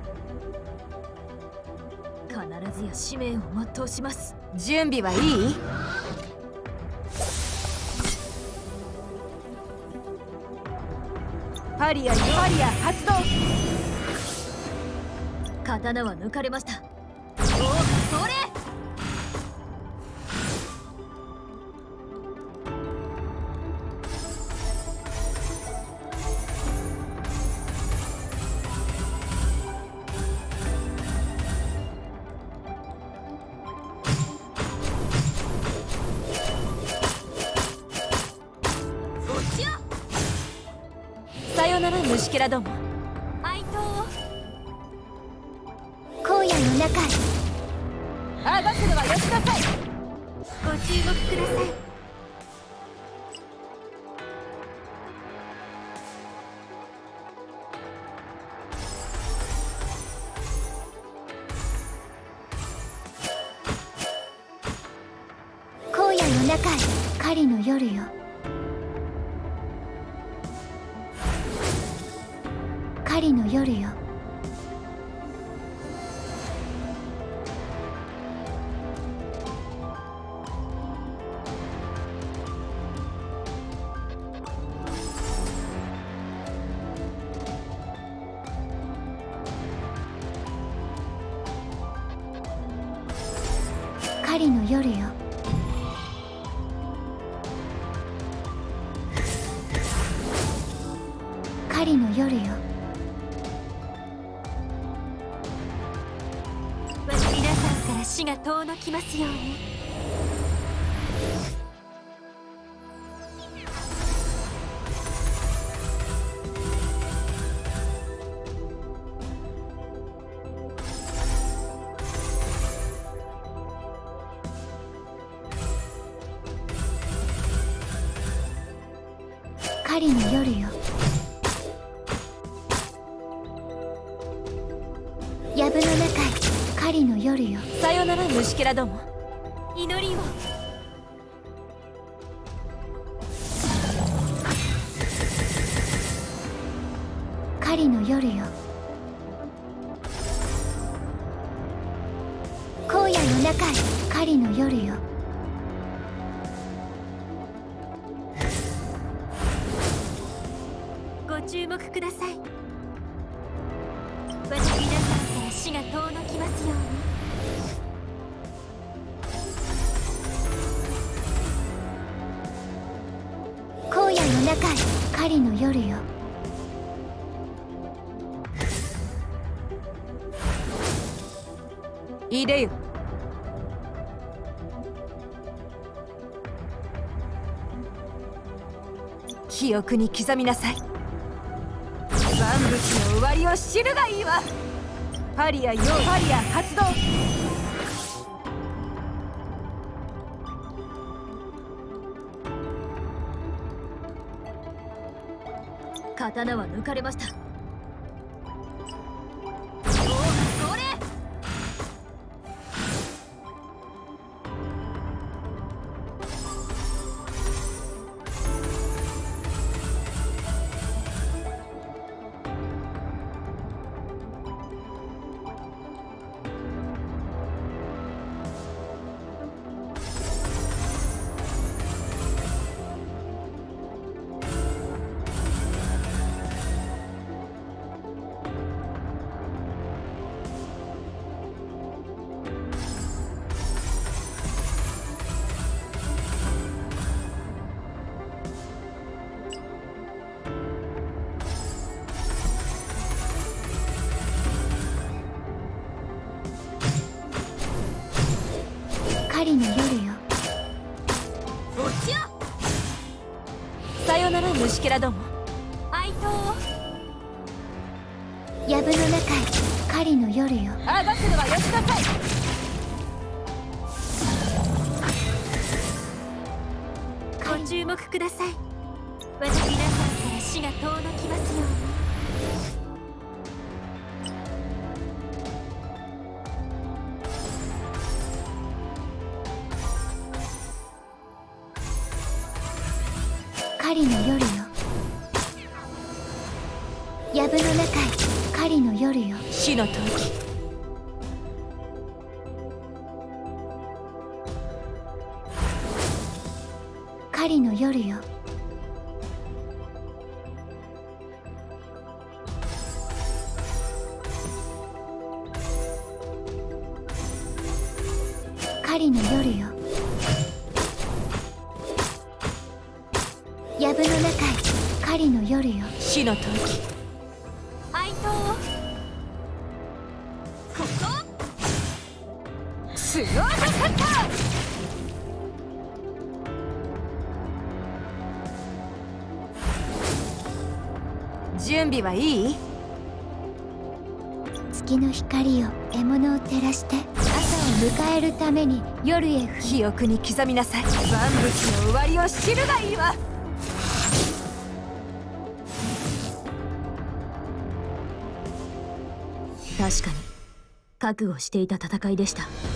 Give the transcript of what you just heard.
必ずや使命を全うします。 準備はいい？パリア発動。 刀は抜かれました。おう、それ。 さよなら虫けらども。 哀悼を荒野の中へ。 あがくのはよしなさい。 ご注目ください。 荒野の中へ。狩りの夜よ。狩りの夜よ。狩りの夜よ。狩りの夜よ。 皆さんから死が遠のきますように。 狩りの夜よ。藪の中へ。狩りの夜よ。 さよなら虫けらども。 祈りを。 狩りの夜よ。荒野の中へ。狩りの夜よ。 ご注目ください。皆さんから死が遠のきますように。 荒野の中へ。狩りの夜よ。 いでよ。記憶に刻みなさい。万物の終わりを知るがいいわ。パリア発動。 刀は抜かれました。おう、それ。 狩りの夜よ。 おちよ。 さよなら虫けらども。 哀悼を。 藪の中へ。狩りの夜よ。 あがくのはよしなさい。 ご注目ください。皆さんから死が遠のきますように。 狩りの夜よ。藪の中へ。狩り狩りの夜よ。 死の時。 狩りの夜よ。狩りの夜よ。藪の中へ。狩りの夜よ。 死の時。 哀悼をここスロードカッター。準備はいい？ 月の光よ、獲物を照らして朝を迎えるために夜へ記憶に刻みなさい。万物の終わりを知るがいいわ。 確かに覚悟していた戦いでした。